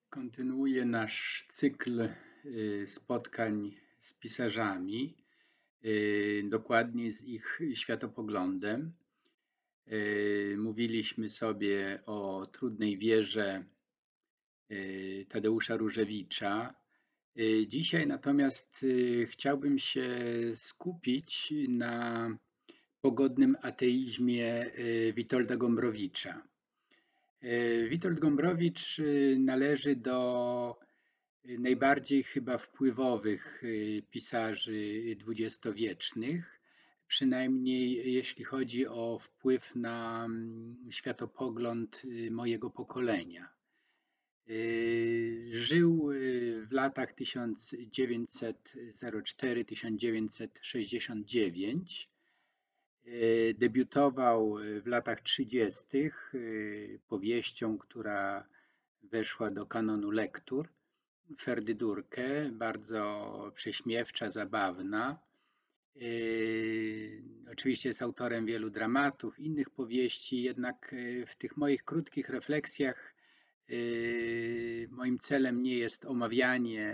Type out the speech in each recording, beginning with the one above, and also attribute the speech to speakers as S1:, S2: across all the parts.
S1: Kontynuuję nasz cykl spotkań z pisarzami, dokładnie z ich światopoglądem. Mówiliśmy sobie o Trudnej wierze Tadeusza Różewicza. Dzisiaj natomiast chciałbym się skupić na pogodnym ateizmie Witolda Gombrowicza. Witold Gombrowicz należy do najbardziej chyba wpływowych pisarzy dwudziestowiecznych, przynajmniej jeśli chodzi o wpływ na światopogląd mojego pokolenia. Żył w latach 1904-1969. Debiutował w latach 30. powieścią, która weszła do kanonu lektur, Ferdydurkę, bardzo prześmiewcza, zabawna. Oczywiście jest autorem wielu dramatów, innych powieści, jednak w tych moich krótkich refleksjach moim celem nie jest omawianie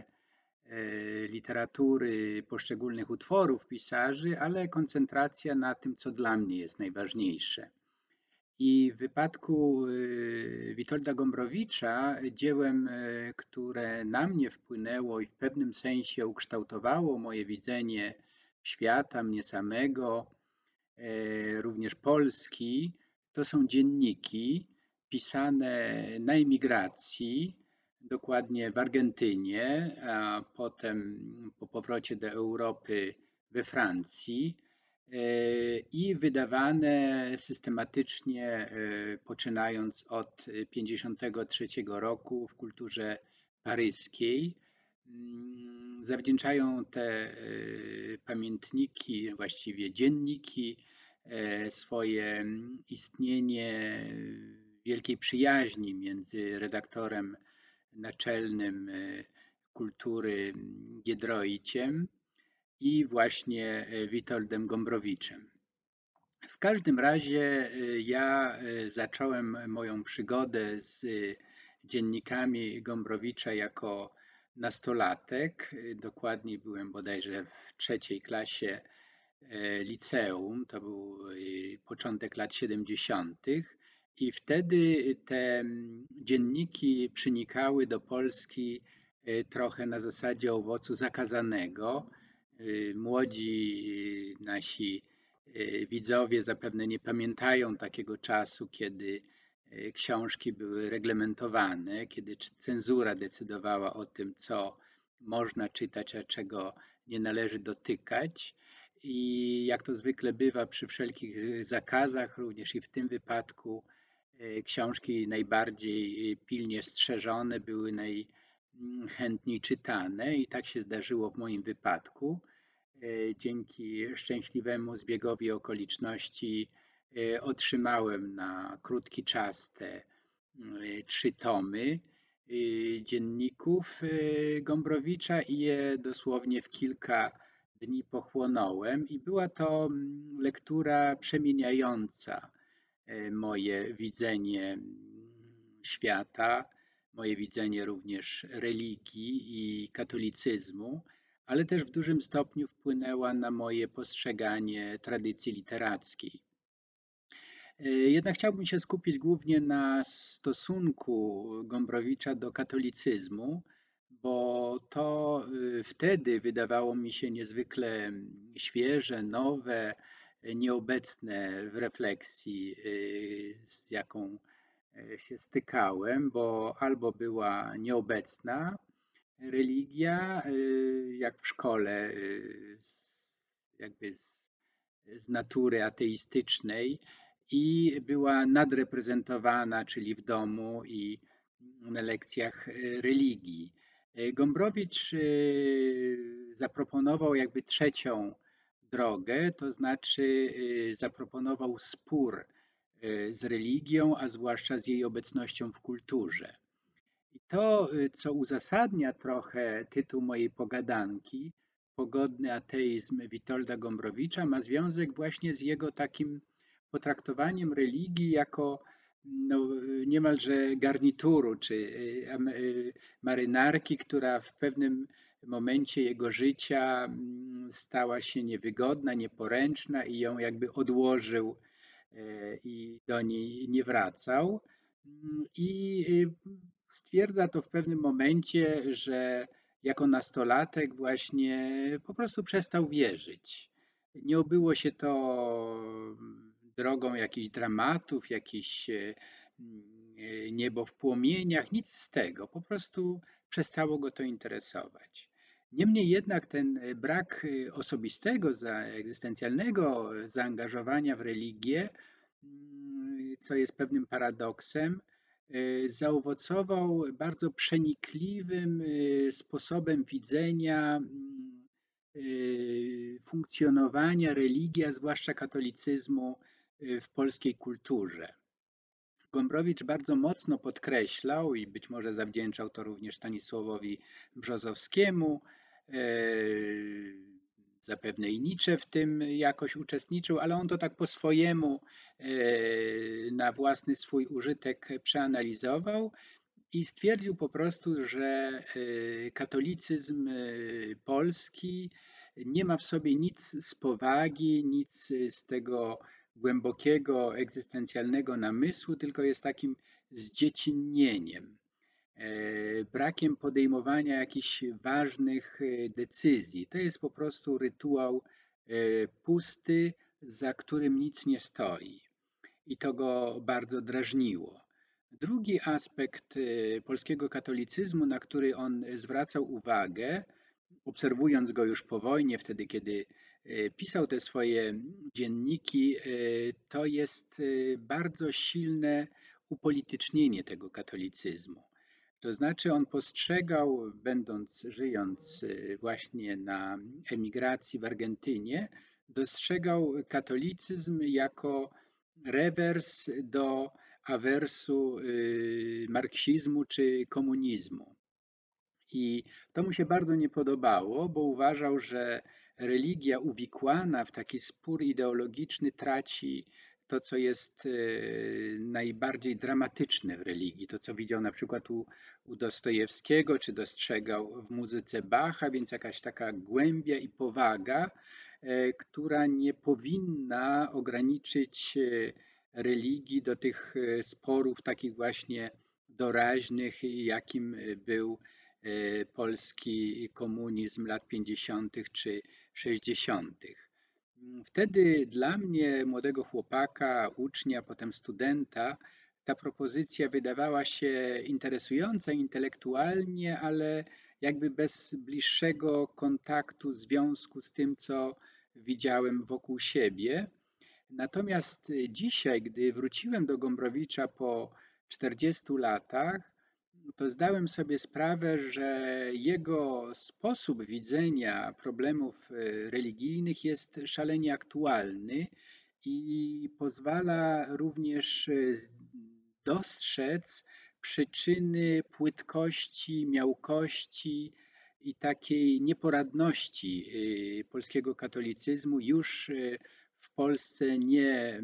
S1: literatury, poszczególnych utworów pisarzy, ale koncentracja na tym, co dla mnie jest najważniejsze. I w wypadku Witolda Gombrowicza dziełem, które na mnie wpłynęło i w pewnym sensie ukształtowało moje widzenie świata, mnie samego, również Polski, to są dzienniki pisane na emigracji, dokładnie w Argentynie, a potem po powrocie do Europy we Francji i wydawane systematycznie, poczynając od 1953 roku w kulturze paryskiej. Zawdzięczają te pamiętniki, właściwie dzienniki, swoje istnienie wielkiej przyjaźni między redaktorem naczelnym kultury Giedroyciem i właśnie Witoldem Gombrowiczem. W każdym razie ja zacząłem moją przygodę z dziennikami Gombrowicza jako nastolatek. Dokładniej byłem bodajże w trzeciej klasie liceum, to był początek lat 70. I wtedy te dzienniki przynikały do Polski trochę na zasadzie owocu zakazanego. Młodzi nasi widzowie zapewne nie pamiętają takiego czasu, kiedy książki były reglamentowane, kiedy cenzura decydowała o tym, co można czytać, a czego nie należy dotykać. I jak to zwykle bywa przy wszelkich zakazach, również i w tym wypadku książki najbardziej pilnie strzeżone były najchętniej czytane i tak się zdarzyło w moim wypadku. Dzięki szczęśliwemu zbiegowi okoliczności otrzymałem na krótki czas te 3 tomy dzienników Gombrowicza i je dosłownie w kilka dni pochłonąłem i była to lektura przemieniająca moje widzenie świata, moje widzenie również religii i katolicyzmu, ale też w dużym stopniu wpłynęła na moje postrzeganie tradycji literackiej. Jednak chciałbym się skupić głównie na stosunku Gombrowicza do katolicyzmu, bo to wtedy wydawało mi się niezwykle świeże, nowe, nieobecne w refleksji, z jaką się stykałem, bo albo była nieobecna religia, jak w szkole, jakby z natury ateistycznej, i była nadreprezentowana, czyli w domu i na lekcjach religii. Gombrowicz zaproponował jakby trzecią drogę, to znaczy zaproponował spór z religią, a zwłaszcza z jej obecnością w kulturze. I to, co uzasadnia trochę tytuł mojej pogadanki, Pogodny ateizm Witolda Gombrowicza, ma związek właśnie z jego takim potraktowaniem religii jako no, niemalże garnituru czy marynarki, która w pewnym momencie jego życia stała się niewygodna, nieporęczna i ją jakby odłożył i do niej nie wracał. I stwierdza to w pewnym momencie, że jako nastolatek właśnie po prostu przestał wierzyć. Nie obyło się to drogą jakichś dramatów, jakichś niebo w płomieniach, nic z tego. Po prostu przestało go to interesować. Niemniej jednak ten brak osobistego, egzystencjalnego zaangażowania w religię, co jest pewnym paradoksem, zaowocował bardzo przenikliwym sposobem widzenia funkcjonowania religii, a zwłaszcza katolicyzmu w polskiej kulturze. Gombrowicz bardzo mocno podkreślał i być może zawdzięczał to również Stanisławowi Brzozowskiemu, zapewne i Nietzsche w tym jakoś uczestniczył, ale on to tak po swojemu, na własny swój użytek przeanalizował i stwierdził po prostu, że katolicyzm polski nie ma w sobie nic z powagi, nic z tego głębokiego, egzystencjalnego namysłu, tylko jest takim zdziecinnieniem, brakiem podejmowania jakichś ważnych decyzji. To jest po prostu rytuał pusty, za którym nic nie stoi. I to go bardzo drażniło. Drugi aspekt polskiego katolicyzmu, na który on zwracał uwagę, obserwując go już po wojnie, wtedy kiedy pisał te swoje dzienniki, to jest bardzo silne upolitycznienie tego katolicyzmu. To znaczy on postrzegał, żyjąc właśnie na emigracji w Argentynie, dostrzegał katolicyzm jako rewers do awersu marksizmu czy komunizmu. I to mu się bardzo nie podobało, bo uważał, że religia uwikłana w taki spór ideologiczny traci to, co jest najbardziej dramatyczne w religii, to co widział na przykład u Dostojewskiego, czy dostrzegał w muzyce Bacha, więc jakaś taka głębia i powaga, która nie powinna ograniczyć religii do tych sporów takich właśnie doraźnych, jakim był polski komunizm lat 50. czy 60. Wtedy dla mnie, młodego chłopaka, ucznia, potem studenta, ta propozycja wydawała się interesująca intelektualnie, ale jakby bez bliższego kontaktu, związku z tym, co widziałem wokół siebie. Natomiast dzisiaj, gdy wróciłem do Gombrowicza po 40 latach, to zdałem sobie sprawę, że jego sposób widzenia problemów religijnych jest szalenie aktualny i pozwala również dostrzec przyczyny płytkości, miałkości i takiej nieporadności polskiego katolicyzmu już w Polsce nie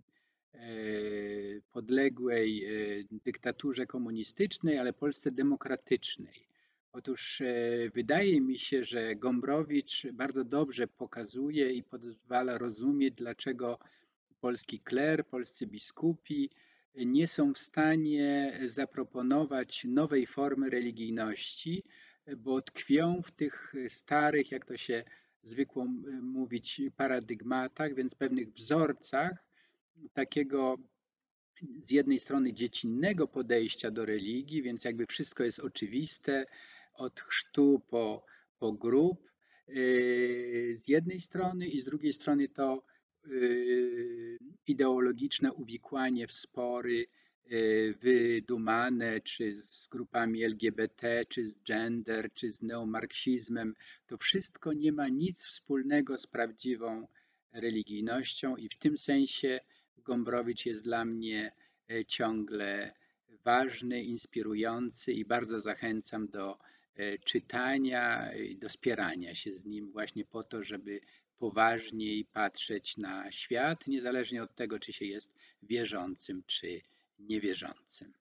S1: podległej dyktaturze komunistycznej, ale Polsce demokratycznej. Otóż wydaje mi się, że Gombrowicz bardzo dobrze pokazuje i pozwala rozumieć, dlaczego polski kler, polscy biskupi nie są w stanie zaproponować nowej formy religijności, bo tkwią w tych starych, jak to się zwykło mówić, paradygmatach, więc pewnych wzorcach takiego z jednej strony dziecinnego podejścia do religii, więc jakby wszystko jest oczywiste, od chrztu po grób z jednej strony i z drugiej strony to ideologiczne uwikłanie w spory wydumane, czy z grupami LGBT, czy z gender, czy z neomarksizmem. To wszystko nie ma nic wspólnego z prawdziwą religijnością i w tym sensie Gombrowicz jest dla mnie ciągle ważny, inspirujący i bardzo zachęcam do czytania i do spierania się z nim właśnie po to, żeby poważniej patrzeć na świat, niezależnie od tego, czy się jest wierzącym, czy niewierzącym.